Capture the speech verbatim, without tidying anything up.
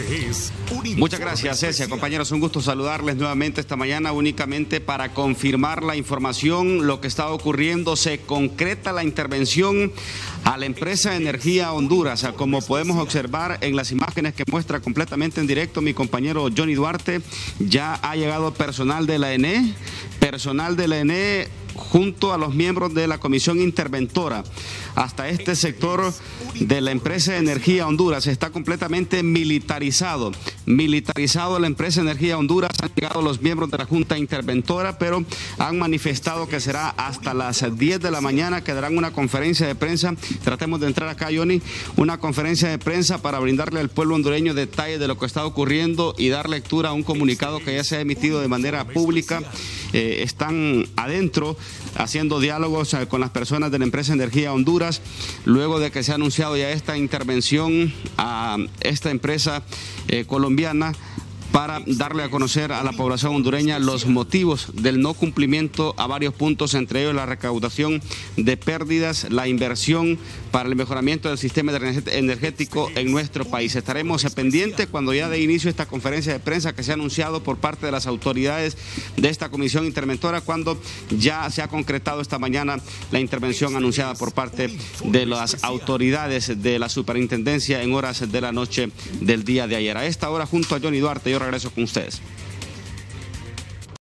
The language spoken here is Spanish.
es un Muchas gracias, Cecia. Compañeros, un gusto saludarles nuevamente esta mañana, únicamente para confirmar la información, lo que está ocurriendo. Se concreta la intervención a la empresa Energía Honduras, como podemos observar en las imágenes que muestra completamente en directo mi compañero Johnny Duarte. Ya ha llegado personal de la E N E, personal de la E N E junto a los miembros de la comisión interventora. Hasta este sector de la empresa Energía Honduras está completamente militarizado. Militarizado la empresa Energía Honduras. Han llegado los miembros de la junta interventora, pero han manifestado que será hasta las diez de la mañana que darán una conferencia de prensa. Tratemos de entrar acá, Johnny, una conferencia de prensa para brindarle al pueblo hondureño detalles de lo que está ocurriendo y dar lectura a un comunicado que ya se ha emitido de manera pública. Eh, están adentro haciendo diálogos eh, con las personas de la empresa Energía Honduras, luego de que se ha anunciado ya esta intervención a esta empresa eh, colombiana, para darle a conocer a la población hondureña los motivos del no cumplimiento a varios puntos, entre ellos la recaudación de pérdidas, la inversión para el mejoramiento del sistema energético en nuestro país. Estaremos pendientes cuando ya dé inicio esta conferencia de prensa que se ha anunciado por parte de las autoridades de esta comisión interventora, cuando ya se ha concretado esta mañana la intervención anunciada por parte de las autoridades de la superintendencia en horas de la noche del día de ayer. A esta hora, junto a Johnny Duarte, yo regreso con ustedes.